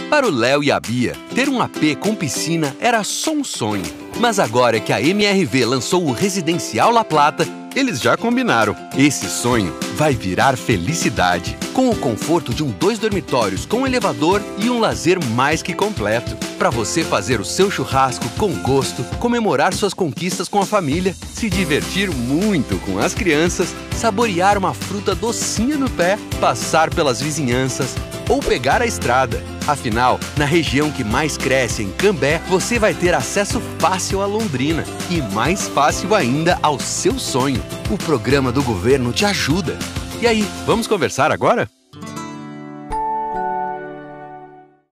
Para o Léo e a Bia, ter um AP com piscina era só um sonho. Mas agora que a MRV lançou o Residencial La Plata, eles já combinaram. Esse sonho vai virar felicidade, com o conforto de 2 dormitórios com elevador e um lazer mais que completo. Para você fazer o seu churrasco com gosto, comemorar suas conquistas com a família, se divertir muito com as crianças, saborear uma fruta docinha no pé, passar pelas vizinhanças ou pegar a estrada. Afinal, na região que mais cresce, em Cambé, você vai ter acesso fácil a Londrina e mais fácil ainda ao seu sonho. O programa do governo te ajuda. E aí, vamos conversar agora?